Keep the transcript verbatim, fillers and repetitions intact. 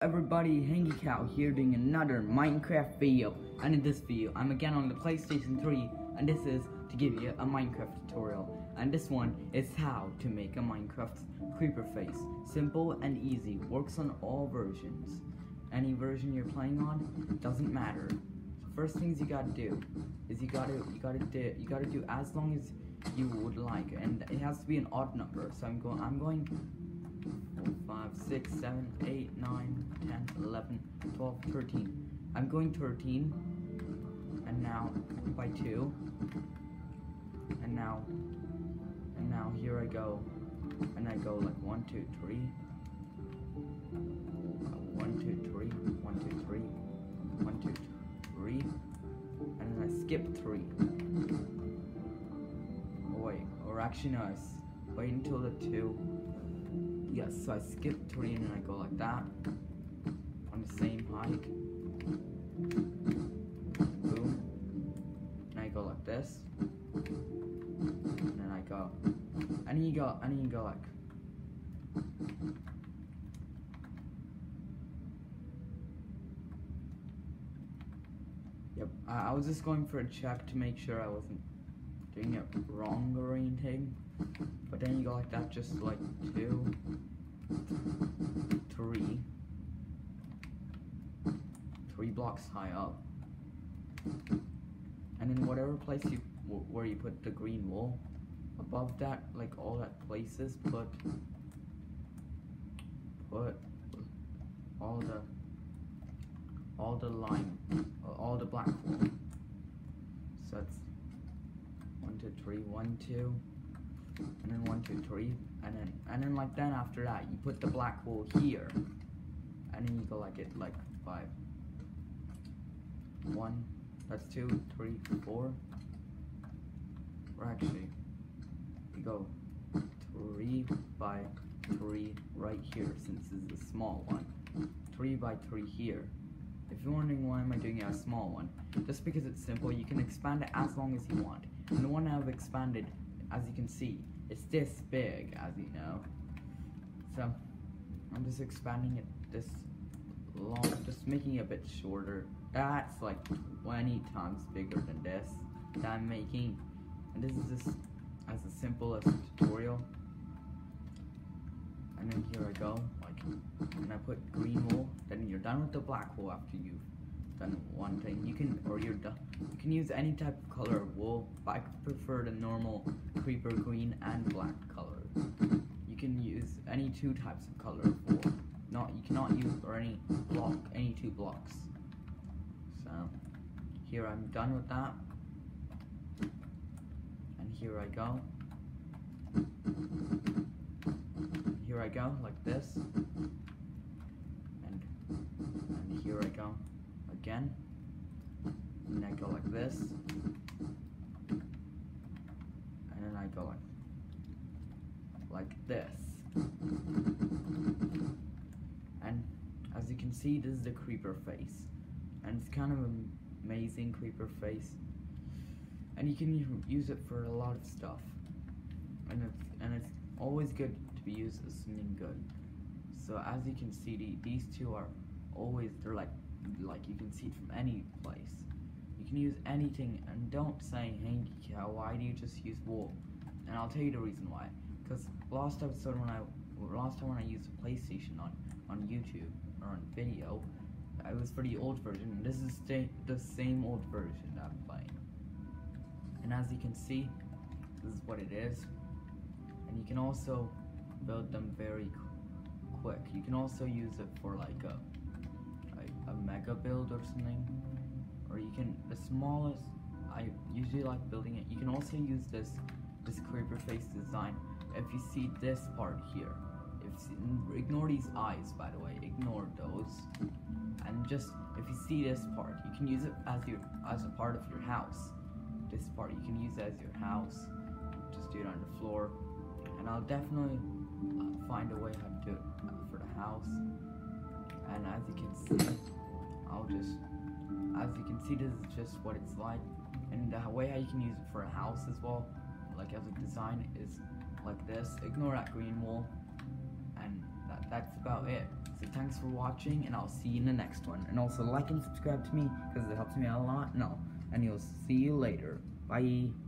everybody, HangyCow here doing another Minecraft video, and in this video I'm again on the PlayStation three, and this is to give you a Minecraft tutorial, and this one is how to make a Minecraft creeper face. Simple and easy, works on all versions. Any version you're playing on, doesn't matter. So first things you gotta do is you gotta you gotta do you gotta do as long as you would like, and it has to be an odd number. So I'm going I'm going four, five, six, seven, eight, nine, ten, eleven, twelve, thirteen. I'm going thirteen, and now by two, and now, and now here I go, and I go like one, two, three, one, two, three, one, two, three, one, two, three, and then I skip three. Oh wait, or actually no, I s wait until the two. Yes, so I skip three and then I go like that on the same height. Boom. And I go like this. And then I go. And then you go and then you go like. Yep. I, I was just going for a check to make sure I wasn't doing it wrong or anything. But then you go like that, just like two, three, three blocks high up, and then whatever place you where you put the green wool, above that, like all that places, put put all the all the lime, all the black wool. So that's one, two, three, one, two. And then one, two, three, and then and then like then after that you put the black wool here, and then you go like it like five. One, that's two, three, four. Or actually, you go three by three right here, since this is a small one. Three by three here. If you're wondering why am I doing a small one, just because it's simple, you can expand it as long as you want. And the one I've expanded, as you can see, it's this big, as you know. So I'm just expanding it this long, just making it a bit shorter. That's like twenty times bigger than this that I'm making. And this is just as a simple as a tutorial. And then here I go, like, and I put green wool. Then you're done with the black wool after you've done one thing. You can, or you're done. You can use any type of color of wool, but I prefer the normal creeper green and black color. You can use any two types of color of wool. Not, you cannot use or any block, any two blocks. So here I'm done with that, and here I go. Here I go like this, and and here I go again. And I go like this, and then I go like, like this. And as you can see, this is the creeper face, and it's kind of an amazing creeper face, and you can use it for a lot of stuff, and it's, and it's always good to be used as something good. So as you can see, the, these two are always, they're like, like you can see it from any place. You can use anything, and don't say, HangyCow, why do you just use wool? And I'll tell you the reason why. Because last episode when I, last time when I used a PlayStation on, on YouTube, or on video, it was for the old version, and this is the, the same old version that I'm playing. And as you can see, this is what it is. And you can also build them very quick. You can also use it for like a, a, a mega build or something. Or you can, the smallest, I usually like building it. You can also use this this creeper face design if you see this part here. If ignore these eyes, by the way, ignore those. And just, if you see this part, you can use it as your as a part of your house. This part, you can use it as your house. Just do it on the floor. And I'll definitely uh, find a way how to do it for the house. And as you can see, I'll just, as you can see, this is just what it's like. And the way how you can use it for a house as well, like as a design, is like this. Ignore that green wool, and that that's about it. So thanks for watching, and I'll see you in the next one. And also like and subscribe to me, because it helps me out a lot. No, and you'll see you later. Bye.